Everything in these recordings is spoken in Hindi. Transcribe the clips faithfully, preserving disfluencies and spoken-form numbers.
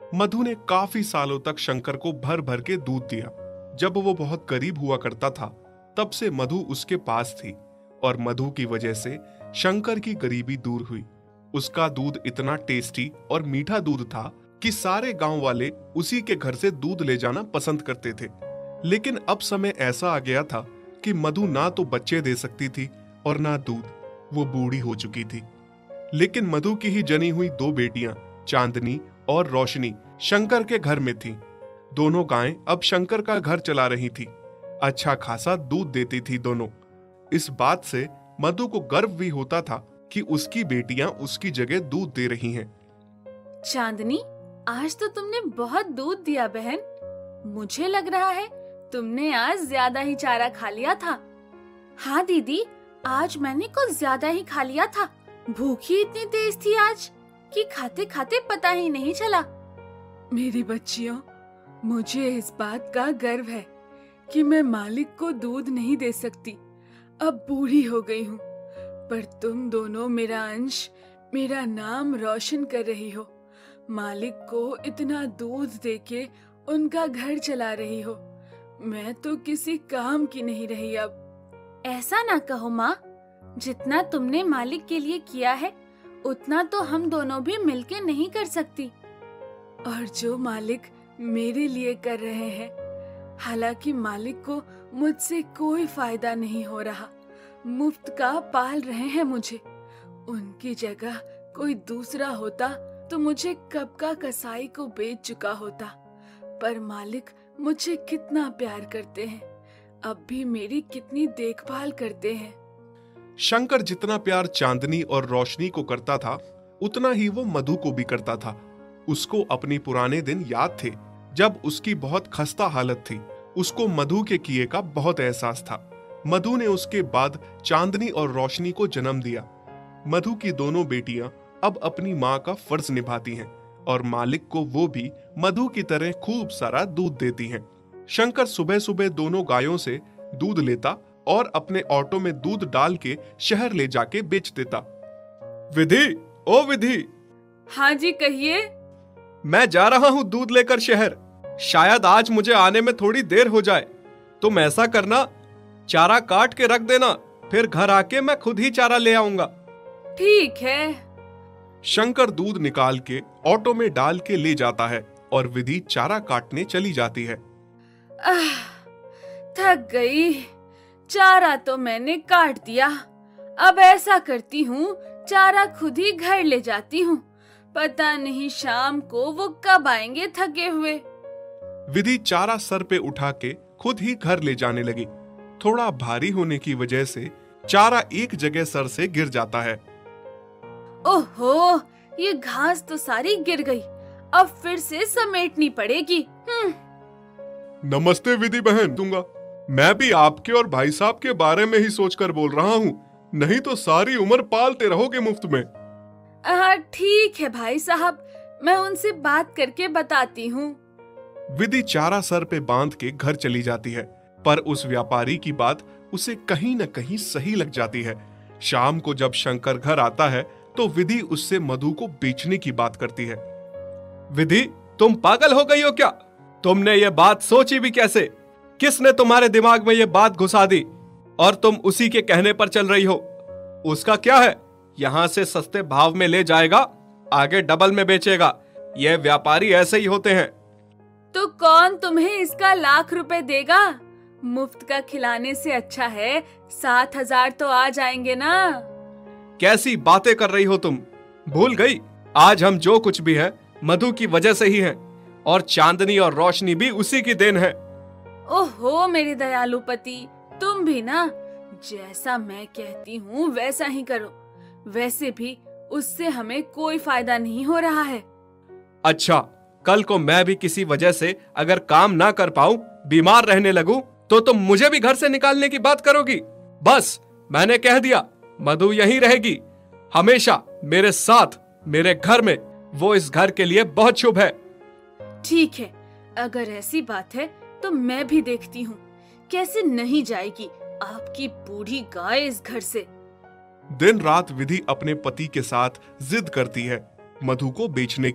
मधु ने काफी सालों तक शंकर को भर भर के दूध दिया। जब वो बहुत गरीब हुआ करता था तब से मधु उसके पास थी और मधु की वजह से शंकर की गरीबी दूर हुई। उसका दूध इतना टेस्टी और मीठा दूध था कि सारे गांव वाले उसी के घर से दूध ले जाना पसंद करते थे। लेकिन अब समय ऐसा आ गया था कि मधु ना तो बच्चे दे सकती थी और ना दूध, वो बूढ़ी हो चुकी थी। लेकिन मधु की ही जनी हुई दो बेटियां चांदनी और रोशनी शंकर के घर में थीं। दोनों गायें अब शंकर का घर चला रही थी। अच्छा खासा दूध देती थी दोनों। इस बात से मधु को गर्व भी होता था कि उसकी बेटियां उसकी जगह दूध दे रही हैं। चांदनी, आज तो तुमने बहुत दूध दिया बहन। मुझे लग रहा है तुमने आज ज्यादा ही चारा खा लिया था। हाँ दीदी, आज मैंने कुछ ज्यादा ही खा लिया था। भूख ही इतनी तेज थी आज कि खाते खाते पता ही नहीं चला। मेरी बच्चियों, मुझे इस बात का गर्व है कि मैं मालिक को दूध नहीं दे सकती। अब बूढ़ी हो गई हूँ, पर तुम दोनों मेरा अंश, मेरा नाम रोशन कर रही हो। मालिक को इतना दूध देके उनका घर चला रही हो। मैं तो किसी काम की नहीं रही अब। ऐसा ना कहो माँ, जितना तुमने मालिक के लिए किया है उतना तो हम दोनों भी मिलके नहीं कर सकती। और जो मालिक मेरे लिए कर रहे हैं, हालांकि मालिक को मुझसे कोई फायदा नहीं हो रहा, मुफ्त का पाल रहे हैं मुझे। उनकी जगह कोई दूसरा होता तो मुझे कब का कसाई को बेच चुका होता। पर मालिक मुझे कितना प्यार करते हैं, अब भी मेरी कितनी देखभाल करते हैं। शंकर जितना प्यार चांदनी और रोशनी को करता था उतना ही वो मधु को भी करता था। उसको अपने पुराने दिन याद थे जब उसकी बहुत खस्ता हालत थी। उसको मधु के किए का बहुत एहसास था। मधु ने उसके बाद चांदनी और रोशनी को जन्म दिया। मधु की दोनों बेटियां अब अपनी माँ का फर्ज निभाती हैं और मालिक को वो भी मधु की तरह खूब सारा दूध देती हैं। शंकर सुबह सुबह दोनों गायों से दूध लेता और अपने ऑटो में दूध डाल के शहर ले जाके बेच देता। विधि, ओ विधि। हाँ जी, कहिए। मैं जा रहा हूँ दूध लेकर शहर। शायद आज मुझे आने में थोड़ी देर हो जाए। तुम ऐसा करना, चारा काट के रख देना, फिर घर आके मैं खुद ही चारा ले आऊंगा। ठीक है। शंकर दूध निकाल के ऑटो में डाल के ले जाता है और विधि चारा काटने चली जाती है। आह, थक गई। चारा तो मैंने काट दिया। अब ऐसा करती हूँ, चारा खुद ही घर ले जाती हूँ। पता नहीं शाम को वो कब आएंगे थके हुए। विधि चारा सर पे उठा के खुद ही घर ले जाने लगी। थोड़ा भारी होने की वजह से चारा एक जगह सर से गिर जाता है। ओहो, ये घास तो सारी गिर गई। अब फिर से समेटनी पड़ेगी। नमस्ते विधि बहन। दूंगा, मैं भी आपके और भाई साहब के बारे में ही सोचकर बोल रहा हूँ, नहीं तो सारी उम्र पालते रहोगे मुफ्त में। ठीक है भाई साहब, मैं उनसे बात करके बताती हूँ। विधि चारा सर पे बांध के घर चली जाती है, पर उस व्यापारी की बात उसे कहीं न कहीं सही लग जाती है। शाम को जब शंकर घर आता है तो विधि उससे मधु को बेचने की बात करती है। विधि, तुम पागल हो गई हो क्या? तुमने ये बात सोची भी कैसे? किसने तुम्हारे दिमाग में ये बात घुसा दी और तुम उसी के कहने पर चल रही हो? उसका क्या है, यहाँ से सस्ते भाव में ले जाएगा, आगे डबल में बेचेगा। ये व्यापारी ऐसे ही होते हैं। तो कौन तुम्हें इसका लाख रुपए देगा? मुफ्त का खिलाने से अच्छा है सात हजार तो आ जाएंगे ना। कैसी बातें कर रही हो तुम? भूल गई, आज हम जो कुछ भी है मधु की वजह से ही हैं, और चांदनी और रोशनी भी उसी की देन है। ओहो मेरे दयालु पति, तुम भी ना, जैसा मैं कहती हूँ वैसा ही करो। वैसे भी उससे हमें कोई फायदा नहीं हो रहा है। अच्छा, कल को मैं भी किसी वजह से अगर काम ना कर पाऊं, बीमार रहने लगूं, तो तुम मुझे भी घर से निकालने की बात करोगी? बस मैंने कह दिया, मधु यहीं रहेगी हमेशा मेरे साथ, मेरे घर में। वो इस घर के लिए बहुत शुभ है। ठीक है, अगर ऐसी बात है तो मैं भी देखती हूँ कैसे नहीं जाएगी आपकी बूढ़ी गाय इस घर से। दिन रात विधि अपने पति के साथ जिद करती है मधु को बेचने की।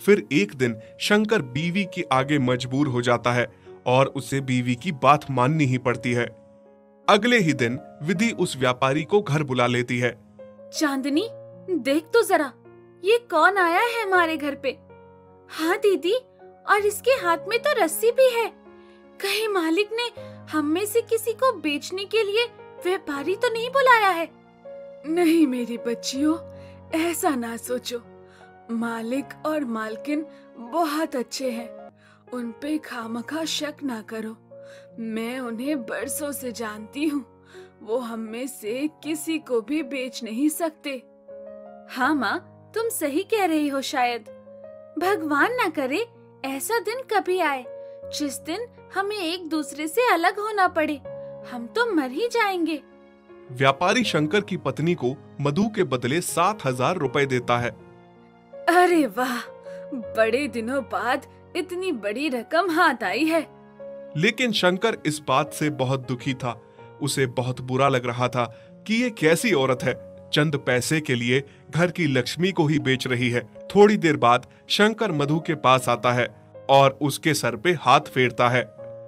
फिर एक दिन शंकर बीवी के आगे मजबूर हो जाता है और उसे बीवी की बात माननी ही पड़ती है। अगले ही दिन विधि उस व्यापारी को घर बुला लेती है। चांदनी, देख तो जरा, ये कौन आया है हमारे घर पे? हाँ दीदी, और इसके हाथ में तो रस्सी भी है। कहीं मालिक ने हम में से किसी को बेचने के लिए व्यापारी तो नहीं बुलाया है? नहीं मेरी बच्चियों, ऐसा ना सोचो। मालिक और मालकिन बहुत अच्छे हैं, उन पे खामखा शक ना करो। मैं उन्हें बरसों से जानती हूँ, वो हम में से किसी को भी बेच नहीं सकते। हाँ माँ, तुम सही कह रही हो। शायद भगवान ना करे ऐसा दिन कभी आए जिस दिन हमें एक दूसरे से अलग होना पड़े। हम तो मर ही जाएंगे। व्यापारी शंकर की पत्नी को मधु के बदले सात हजार रुपए देता है। अरे वाह, बड़े दिनों बाद इतनी बड़ी रकम हाथ आई है। लेकिन शंकर इस बात से बहुत दुखी था। उसे बहुत बुरा लग रहा था कि ये कैसी औरत है, चंद पैसे के लिए घर की लक्ष्मी को ही बेच रही है। थोड़ी देर बाद शंकर मधु के पास आता है और उसके सर पे हाथ फेरता है।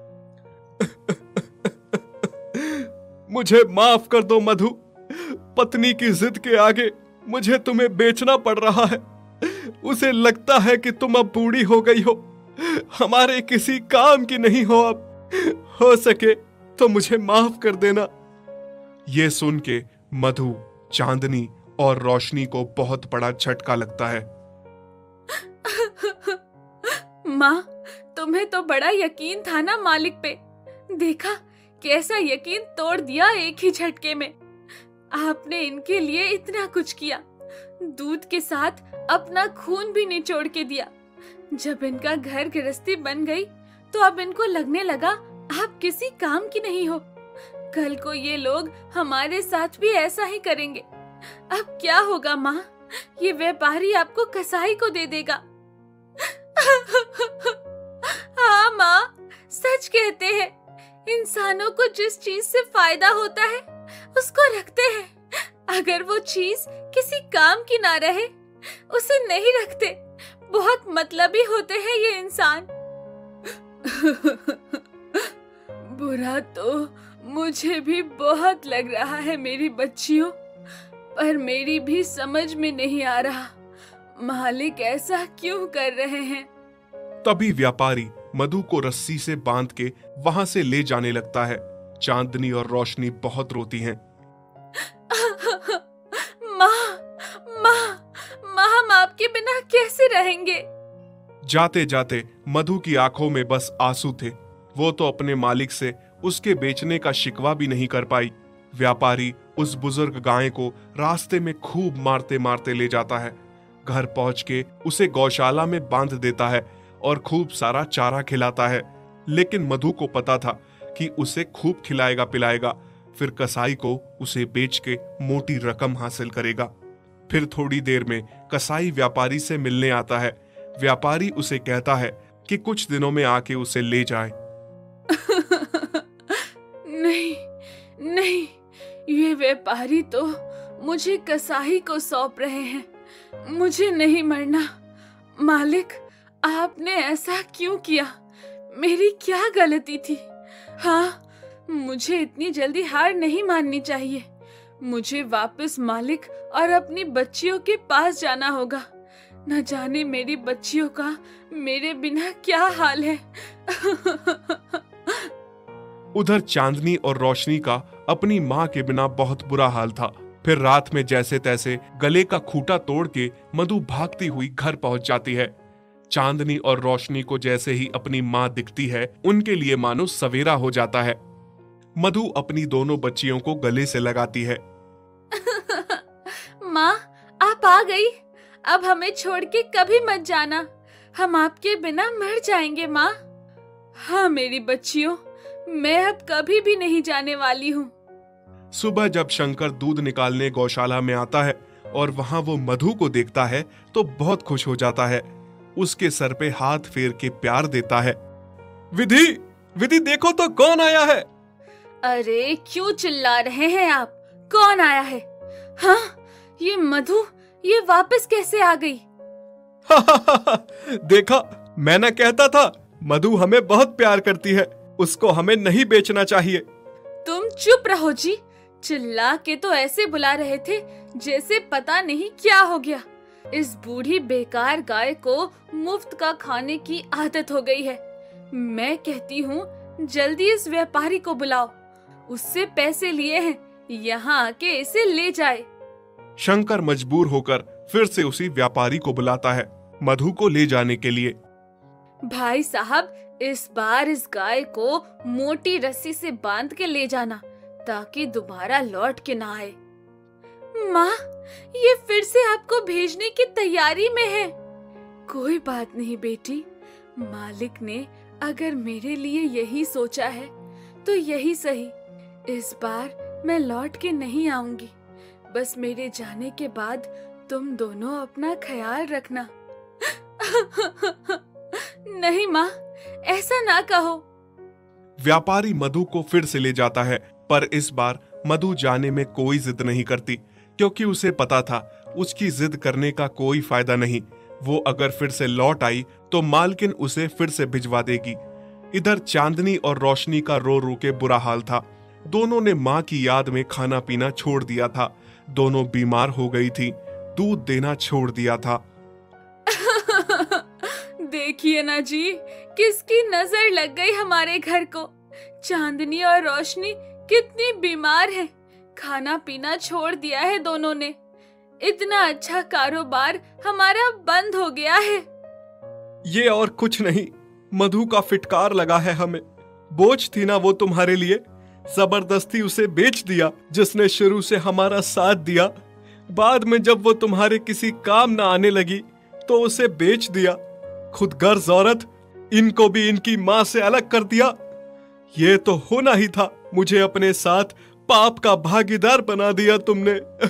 मुझे माफ कर दो मधु, पत्नी की जिद के आगे मुझे तुम्हें बेचना पड़ रहा है। उसे लगता है कि तुम अब बूढ़ी हो गई हो, हमारे किसी काम की नहीं हो अब। हो सके तो मुझे माफ कर देना। ये सुन के मधु, चांदनी और रोशनी को बहुत बड़ा झटका लगता है। माँ, तुम्हें तो बड़ा यकीन था ना मालिक पे। देखा कैसा यकीन तोड़ दिया एक ही झटके में। आपने इनके लिए इतना कुछ किया, दूध के साथ अपना खून भी निचोड़ के दिया। जब इनका घर गृहस्थी बन गई तो अब इनको लगने लगा आप किसी काम की नहीं हो। कल को ये लोग हमारे साथ भी ऐसा ही करेंगे। अब क्या होगा माँ? ये व्यापारी आपको कसाई को दे देगा। हाँ माँ, सच कहते हैं, इंसानों को जिस चीज से फायदा होता है उसको रखते हैं। अगर वो चीज किसी काम की ना रहे उसे नहीं रखते। बहुत मतलबी होते हैं ये इंसान। बुरा तो मुझे भी बहुत लग रहा है मेरी बच्चियों, पर मेरी भी समझ में नहीं आ रहा मालिक ऐसा क्यों कर रहे हैं। तभी व्यापारी मधु को रस्सी से बांध के वहां से ले जाने लगता है। चांदनी और रोशनी बहुत रोती हैं। माँ, माँ, माँ, हम आपके बिना कैसे रहेंगे? जाते जाते मधु की आंखों में बस आंसू थे। वो तो अपने मालिक से उसके बेचने का शिकवा भी नहीं कर पाई। व्यापारी उस बुजुर्ग गाय को रास्ते में खूब मारते मारते ले जाता है। घर पहुंच के उसे गौशाला में बांध देता है और खूब सारा चारा खिलाता है। लेकिन मधु को पता था कि उसे खूब खिलाएगा पिलाएगा, फिर कसाई को उसे बेच के मोटी रकम हासिल करेगा। फिर थोड़ी देर में कसाई व्यापारी से मिलने आता है। व्यापारी उसे कहता है कि कुछ दिनों में आके उसे ले जाए। नहीं नहीं, ये व्यापारी तो मुझे कसाई को सौंप रहे हैं। मुझे नहीं मरना। मालिक, आपने ऐसा क्यों किया? मेरी क्या गलती थी? हाँ, मुझे इतनी जल्दी हार नहीं माननी चाहिए। मुझे वापस मालिक और अपनी बच्चियों के पास जाना होगा। न जाने मेरी बच्चियों का मेरे बिना क्या हाल है। उधर चांदनी और रोशनी का अपनी माँ के बिना बहुत बुरा हाल था। फिर रात में जैसे तैसे गले का खूंटा तोड़ के मधु भागती हुई घर पहुंच जाती है। चांदनी और रोशनी को जैसे ही अपनी माँ दिखती है, उनके लिए मानो सवेरा हो जाता है। मधु अपनी दोनों बच्चियों को गले से लगाती है। माँ, आप आ गई। अब हमें छोड़ के कभी मत जाना, हम आपके बिना मर जाएंगे माँ। हाँ मेरी बच्चियों, मैं अब कभी भी नहीं जाने वाली हूँ। सुबह जब शंकर दूध निकालने गौशाला में आता है और वहां वो मधु को देखता है तो बहुत खुश हो जाता है। उसके सर पे हाथ फेर के प्यार देता है। विधि, विधि देखो तो कौन आया है। अरे क्यों चिल्ला रहे हैं आप? कौन आया है? हाँ, ये मधु, ये वापस कैसे आ गई? देखा, मैं ना कहता था, मधु हमें बहुत प्यार करती है, उसको हमें नहीं बेचना चाहिए। तुम चुप रहो जी। चिल्ला के तो ऐसे बुला रहे थे जैसे पता नहीं क्या हो गया। इस बूढ़ी बेकार गाय को मुफ्त का खाने की आदत हो गई है। मैं कहती हूँ जल्दी इस व्यापारी को बुलाओ, उससे पैसे लिए हैं, यहाँ आके इसे ले जाए। शंकर मजबूर होकर फिर से उसी व्यापारी को बुलाता है मधु को ले जाने के लिए। भाई साहब, इस बार इस गाय को मोटी रस्सी से बांध के ले जाना ताकि दोबारा लौट के ना आए। माँ, ये फिर से आपको भेजने की तैयारी में है। कोई बात नहीं बेटी, मालिक ने अगर मेरे लिए यही सोचा है तो यही सही। इस बार मैं लौट के नहीं आऊंगी। बस मेरे जाने के बाद तुम दोनों अपना ख्याल रखना। नहीं माँ, ऐसा ना कहो। व्यापारी मधु को फिर से ले जाता है, पर इस बार मधु जाने में कोई जिद नहीं करती, क्योंकि उसे पता था उसकी जिद करने का कोई फायदा नहीं। वो अगर फिर से लौट आई तो मालकिन उसे फिर से भिजवा देगी। इधर चांदनी और रोशनी का रो रो के बुरा हाल था। दोनों ने माँ की याद में खाना पीना छोड़ दिया था। दोनों बीमार हो गई थी, दूध देना छोड़ दिया था। देखिए ना जी, किसकी नजर लग गई हमारे घर को। चांदनी और रोशनी कितनी बीमार है, खाना पीना छोड़ दिया है दोनों ने। इतना अच्छा कारोबार हमारा बंद हो गया है। ये और कुछ नहीं, मधु का फिटकार लगा है हमें। बोझ थी ना वो तुम्हारे लिए, जबरदस्ती उसे बेच दिया। जिसने शुरू से हमारा साथ दिया, बाद में जब वो तुम्हारे किसी काम ना आने लगी तो उसे बेच दिया। खुद गर्ज औरत, इनको भी इनकी माँ से अलग कर दिया। ये तो होना ही था, मुझे अपने साथ पाप का भागीदार बना दिया तुमने।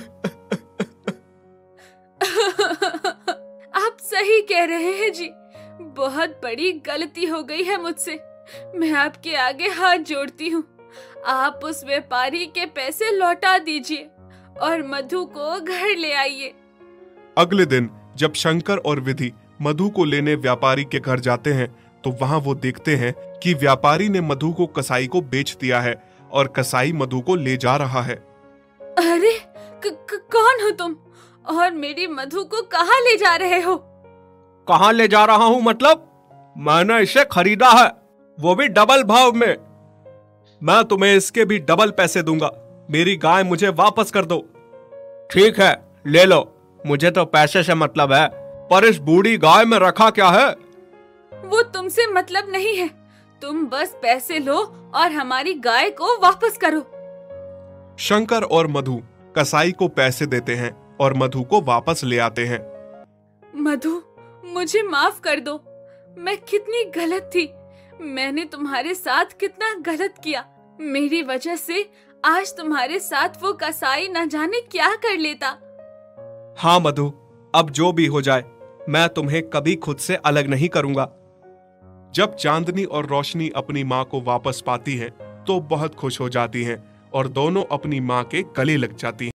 आप सही कह रहे हैं जी, बहुत बड़ी गलती हो गई है मुझसे। मैं आपके आगे हाथ जोड़ती हूँ। आप उस व्यापारी के पैसे लौटा दीजिए और मधु को घर ले आइए। अगले दिन जब शंकर और विधि मधु को लेने व्यापारी के घर जाते हैं तो वहां वो देखते हैं कि व्यापारी ने मधु को कसाई को बेच दिया है और कसाई मधु को ले जा रहा है। अरे क, क, कौन हो तुम और मेरी मधु को कहाँ ले जा रहे हो? कहाँ ले जा रहा हूँ मतलब? मैंने इसे खरीदा है, वो भी डबल भाव में। मैं तुम्हें इसके भी डबल पैसे दूंगा। मेरी गाय मुझे वापस कर दो। ठीक है, ले लो, मुझे तो पैसे से मतलब है, पर इस बूढ़ी गाय में रखा क्या है? वो तुमसे मतलब नहीं है। तुम बस पैसे लो और हमारी गाय को वापस करो। शंकर और मधु कसाई को पैसे देते हैं और मधु को वापस ले आते हैं। मधु, मुझे माफ कर दो। मैं कितनी गलत थी। मैंने तुम्हारे साथ कितना गलत किया। मेरी वजह से आज तुम्हारे साथ वो कसाई न जाने क्या कर लेता। हाँ मधु, अब जो भी हो जाए, मैं तुम्हें कभी खुद से अलग नहीं करूंगा। जब चांदनी और रोशनी अपनी माँ को वापस पाती हैं, तो बहुत खुश हो जाती हैं और दोनों अपनी माँ के गले लग जाती हैं।